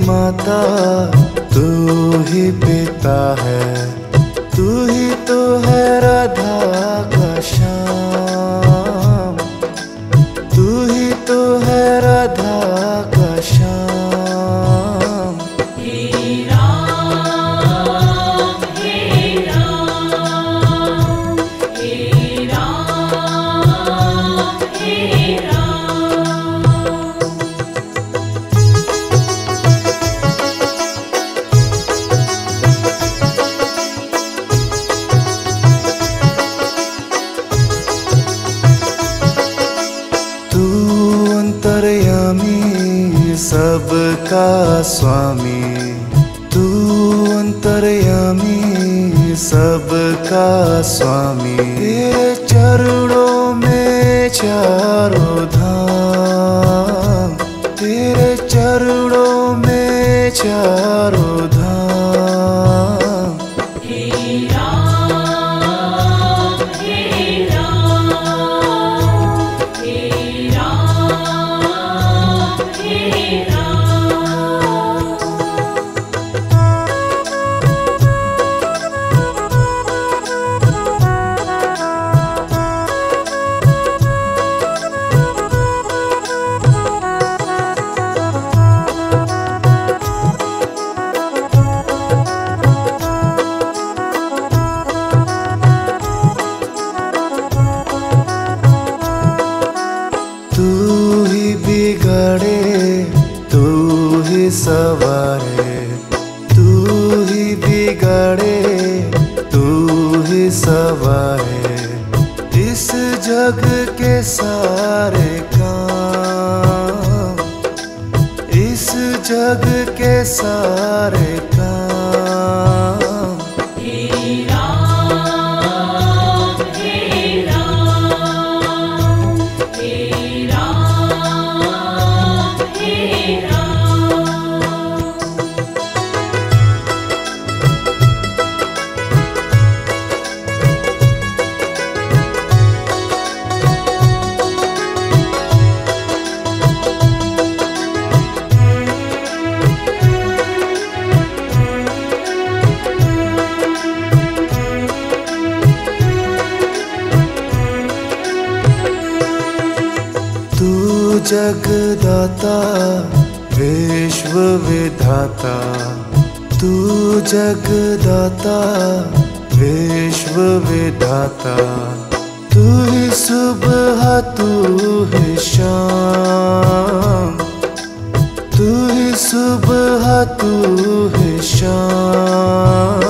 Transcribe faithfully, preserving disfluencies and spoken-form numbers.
माता, तू ही पिता है, तू ही तो है राधा का श्याम, तू ही तो है राधा का श्याम। हे राम हे राम हे राम हे राम। तू अंतर्यामी सबका स्वामी, तू अंतर्यामी सबका स्वामी। तेरे चरणों में चारों धाम, तेरे चरणों में चारों धाम। हे राम हे राम हे राम हे राम। तू ही बिगड़े, तू ही सवारे, तू ही बिगड़े, तू ही सवारे। इस जग के सारे काम, इस जग के सारे काम। हे राम हे राम हे राम हे राम। तू जगदाता विश्व विधाता, तू जगदाता विश्व विधाता। तू ही सुबह, तू ही शाम, तू ही सुबह, तू ही शाम।